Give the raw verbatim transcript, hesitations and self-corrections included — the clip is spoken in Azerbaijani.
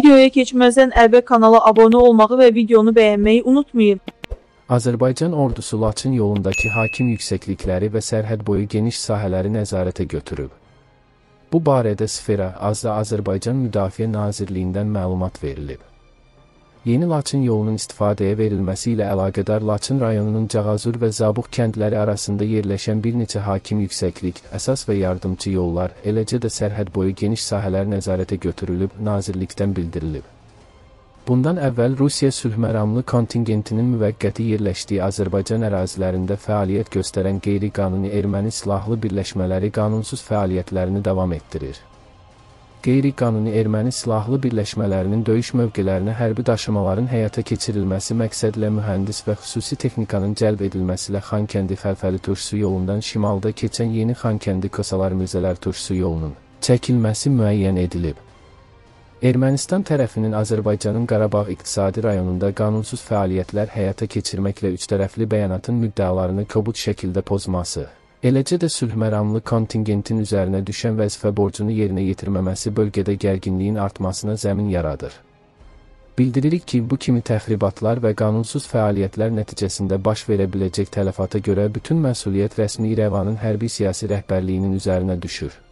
Videoya keçməzdən əvvəl kanala abunə olmağı və videonu bəyənməyi unutmayın. Azərbaycan ordusu Laçın yolundakı hakim yüksəklikləri və sərhəd boyu geniş sahələri nəzarətə götürüb. Bu barədə Sfera Azra Azərbaycan Müdafiə Nazirliyindən məlumat verilib. Yeni Laçın yolunun istifadəyə verilməsi ilə əlaqədar Laçın rayonunun Cağazur və Zabuq kəndləri arasında yerləşən bir neçə hakim yüksəklik, əsas və yardımçı yollar, eləcə də sərhəd boyu geniş sahələr nəzarətə götürülüb, nazirlikdən bildirilib. Bundan əvvəl Rusiya sülhməramlı kontingentinin müvəqqəti yerləşdiyi Azərbaycan ərazilərində fəaliyyət göstərən qeyri-qanuni erməni silahlı birləşmələri qanunsuz fəaliyyətlərini davam etdirir. Qeyri-qanuni erməni silahlı birləşmələrinin döyüş mövqelərinə hərbi daşımaların həyata keçirilməsi məqsədlə mühəndis və xüsusi texnikanın cəlb edilməsi ilə Xankəndi Fəlfəli turşusu yolundan şimalda keçən Yeni Xankəndi Kosalar Mirzələr turşusu yolunun çəkilməsi müəyyən edilib. Ermənistan tərəfinin Azərbaycanın Qarabağ iqtisadi rayonunda qanunsuz fəaliyyətlər həyata keçirməklə üçtərəfli bəyanatın müddəalarını kobud şəkildə pozması, eləcə də sülhməramlı kontingentin üzərinə düşən vəzifə borcunu yerinə yetirməməsi bölgədə gərginliyin artmasına zəmin yaradır. Bildiririk ki, bu kimi təxribatlar və qanunsuz fəaliyyətlər nəticəsində baş verə biləcək tələfata görə bütün məsuliyyət rəsmi İrəvanın hərbi siyasi rəhbərliyinin üzərinə düşür.